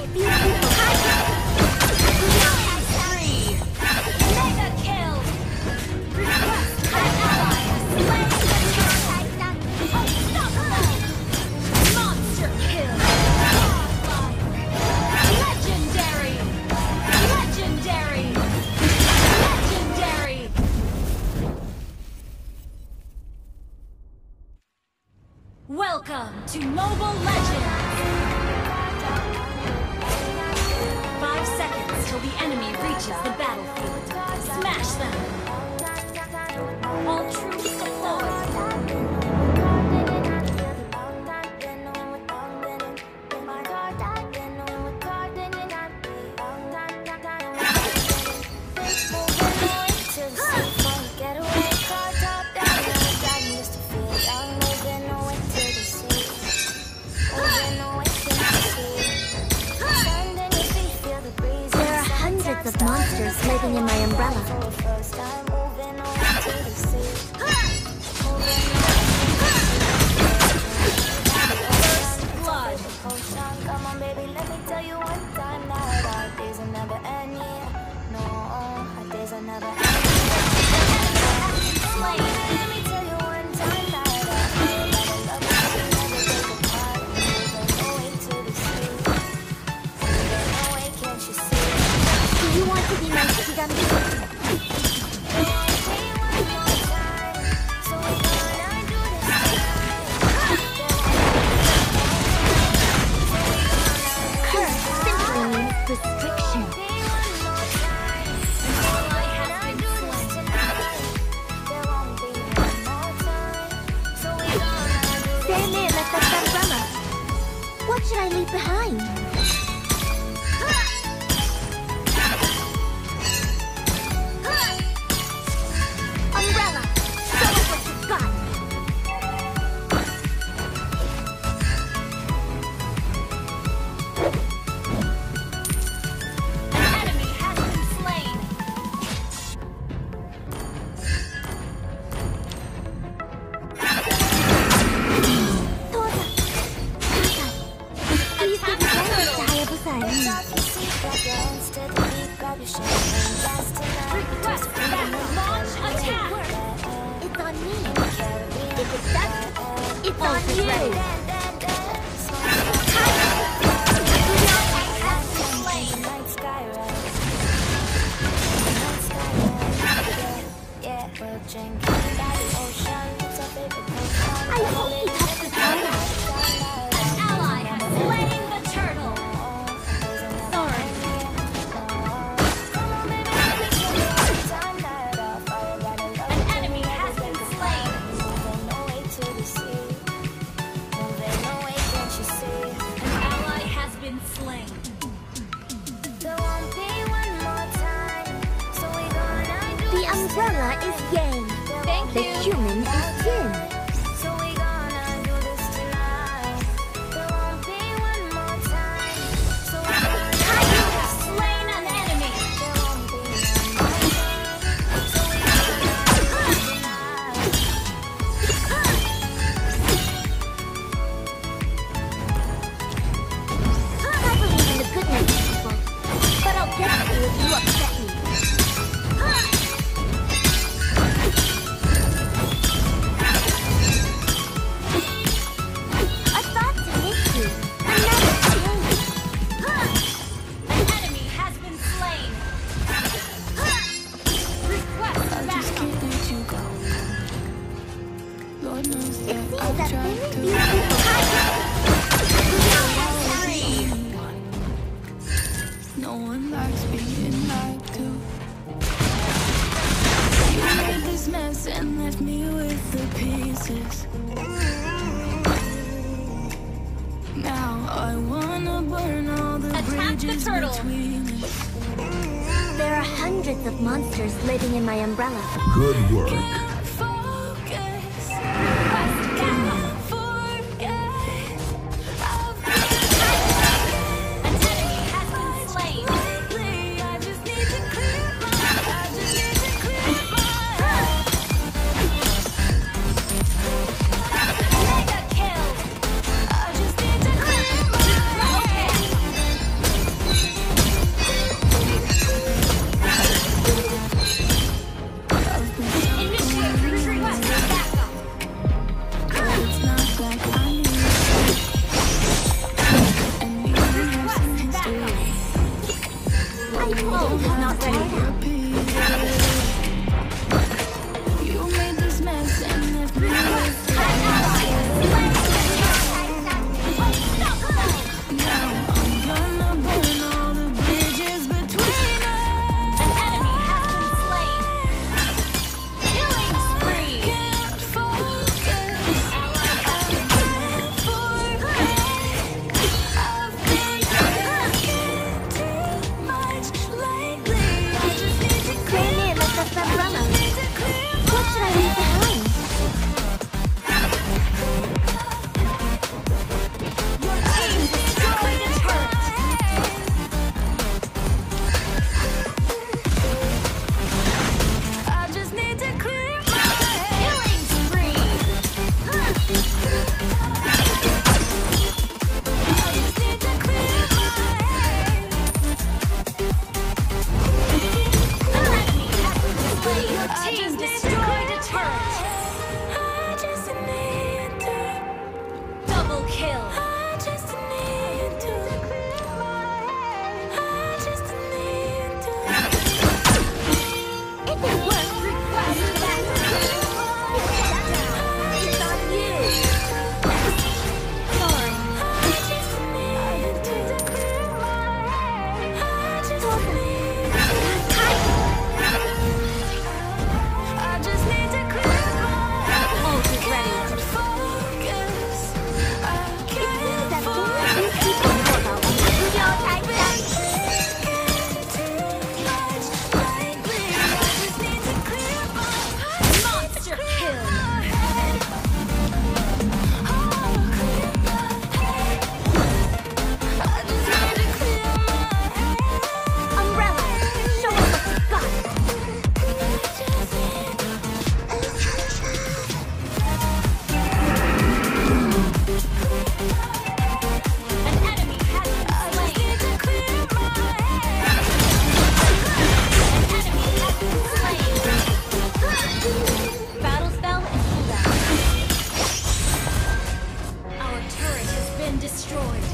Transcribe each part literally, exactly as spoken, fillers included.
Welcome to Mobile Legends! Five seconds till the enemy reaches the battlefield. Smash them! All troops deployed! Of monsters living in my umbrella. First blood. Come on, baby, let me tell you one time that our days are never end. No, our days are never end. Let me tell you one time that I love you never take apart. Moving away to the sea. Moving away, can't you see? Do you want to be my Shigami? Curse simply means restriction. Stand there, let that umbrella. What should I leave behind? Umbrella, show us what you've got. An enemy has been slain. Toza, please give me thanks to Hayabusa. Request back launch attack. It's on me. If it's done, it's on you. I hope he touched the fire. An ally has slain the turtle. Sorry. An enemy has been slain. An ally has been slain. The umbrella is yang. Thank The you. human is yin. You have slain an enemy. I believe in the goodness of people, but I'll get to you if you upset me. I thought to miss you. Another change. An enemy has been slain. Request backup. It seems that very few people Three. No one likes being lied to. You made this mess and left me with the pieces. Now I wanna burn all the Attack the bridges turtle. between us. There are hundreds of monsters living in my umbrella. Good work. Can't focus, Request backup. forget. An enemy has been slain. Lately, I just need to clear my, I just need to clear my head. Mega kill. I just need to clear my Double kill. been destroyed.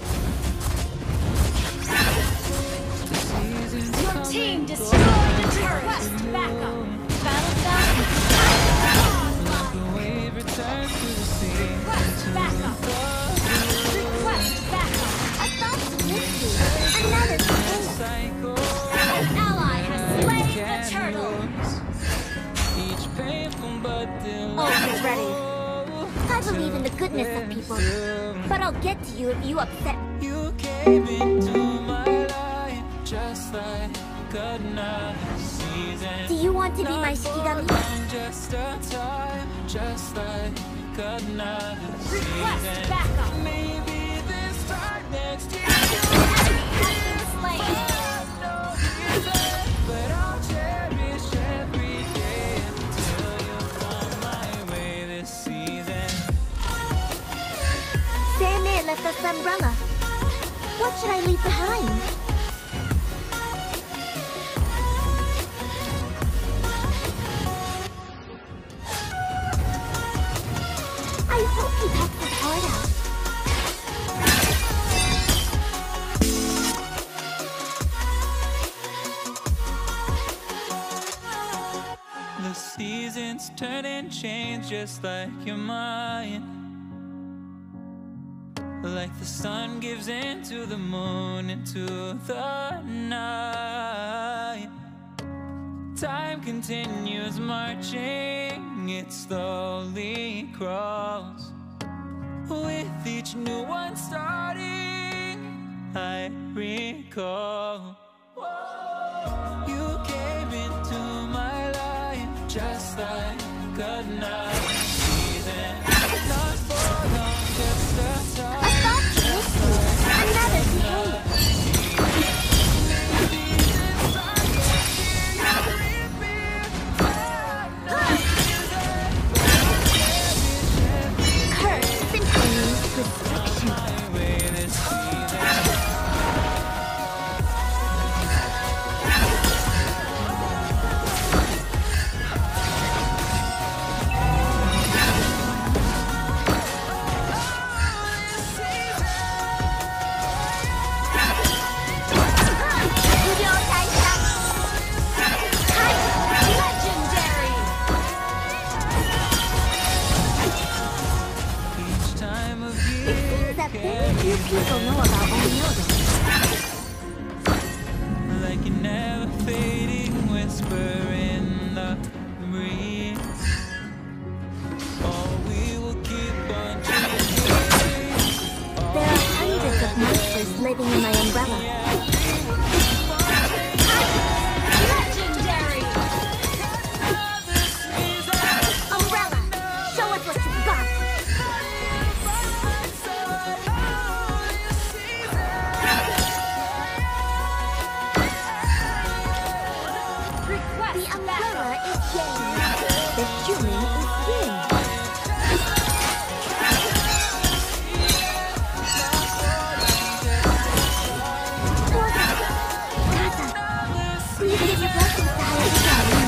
Your team destroyed the turret. Request backup. Battle Falcon. Request backup. Request backup. A false mystery. Another thing. An ally has slain the turtle. Oh, he's ready. I believe in the goodness of people, but I'll get to you if you upset. You came into my life just like another season. Do you want to be my Shikigami? Just a time, just like another Request season. backup. Maybe this time next year Enemy has been slain. no reason, but I'll cherish every day until you find my way this season. Sandman left us umbrella. What should I leave behind? I hope he packs his heart out. The seasons turn and change just like your mind. Like the sun gives into the moon, into the night. Time continues marching, it slowly crawls. With each new one starting, I recall. You came into my life just like another season. Not for long, just a time. A false mystery. Another thing. Curse simply means restriction. Legendary. Each time of year, It seems that very few people know about Onyodo. like a never fading whisper in the breeze. Oh, we will keep on chasing. There are hundreds of monsters living in my umbrella. Legendary. Umbrella, show us what you've got. Request The umbrella backup. is yang. The human is yin. Gaza, please give your blessings to Hayashika.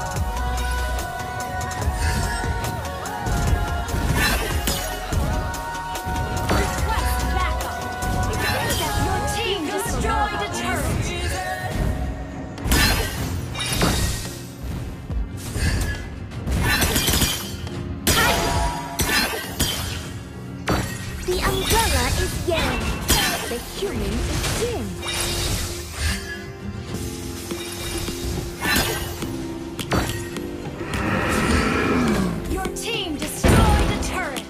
Request backup. Your team destroyed a turret. The umbrella is yang. The human is yin. Your team destroyed a turret.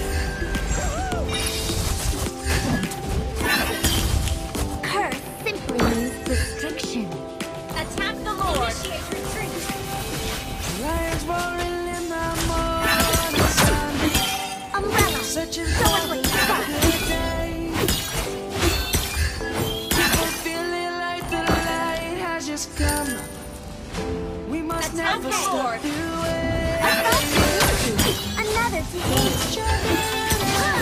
Curse simply means restriction. Attack the Lord. Initiate retreat. Lions roaring in the morning sun, Umbrella, searching show us for what a you've got. good day. People feeling like the light has just come. We must Attack never the stop Lord. the A way. false mystery. Another thing.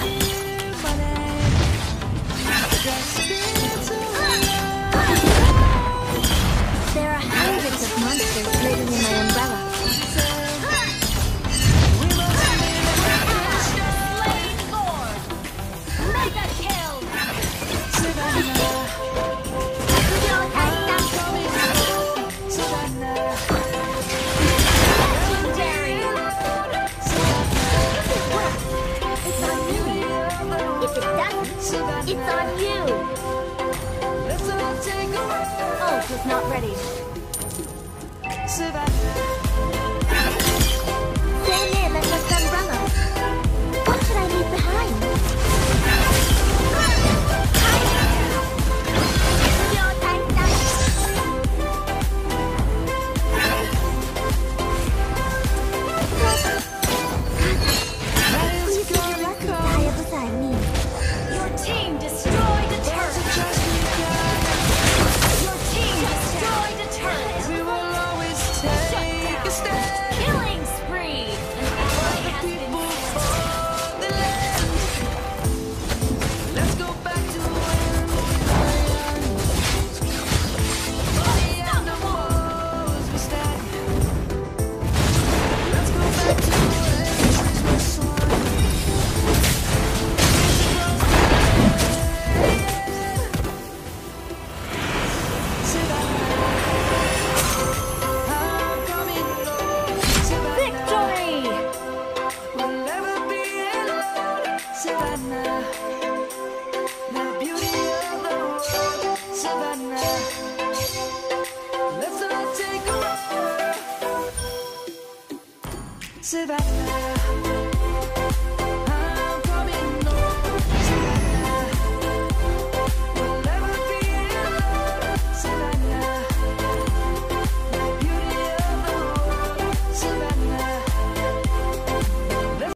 There are hundreds of monsters living in my umbrella. Slain Lord. doesn't, it's on you. Let's all take a ride. Ult was not ready. Savannah. Same name as Miss Umbrella. What should I leave behind? Your time starts. Please keep your lucky Kaya beside me. Your team destroyed a turret. Your team destroyed a turret. We will always take a stand. Killing spree. An ally has been People for the land. Let's go back to when we were young. Body and the walls we stand. Let's go back to when Christmas swung. I'm coming home. victory. We'll never be alone, Savannah. The beauty of the world, Savannah. Let's all take a walk, Savannah.